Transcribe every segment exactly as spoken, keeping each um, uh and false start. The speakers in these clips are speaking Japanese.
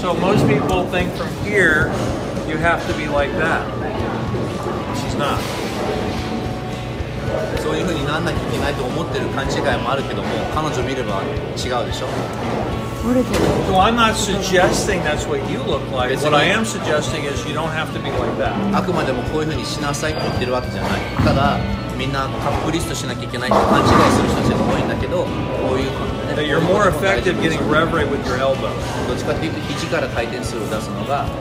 So most people think from here you have to be like that. She's not. そういう風になんなきゃいけないと思ってる勘違いもあるけども、彼女見れば違うでしょ。 So I'm not suggesting that's what you look like. What I am suggesting is you don't have to be like that. あくまでもこういう風にしなさいって言ってるわけじゃない。ただみんなカップリストしなきゃいけないって勘違いする人たちが多いんだけど、こういう感じで、ね。 That you're more effective getting rev rate with your elbow. どっちかっていうと肘から回転数を出すのが。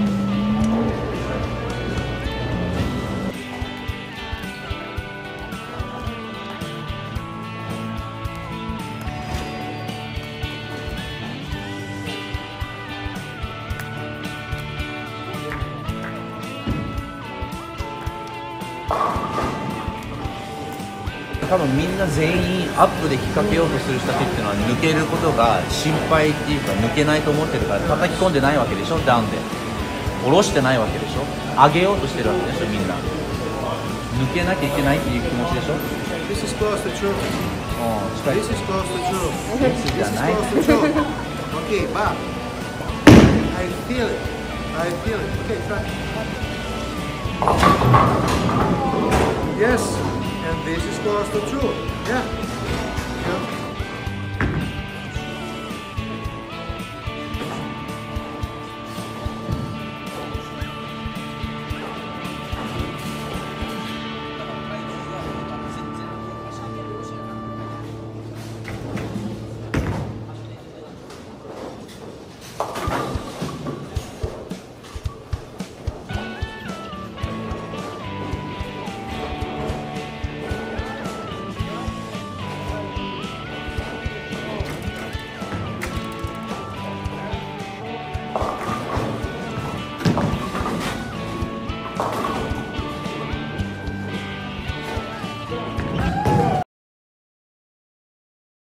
多分みんな全員アップで引っ掛けようとする人たちっていうのは抜けることが心配っていうか抜けないと思ってるから叩き込んでないわけでしょ。ダウンで下ろしてないわけでしょ。上げようとしてるわけでしょ。みんな抜けなきゃいけないっていう気持ちでしょ。 This is close to true. うん近い This is close to true. This じゃ This is ない close to true. Okay, back. I feel it. I feel it. Okay, try. Yes. And this is close to true. Yeah.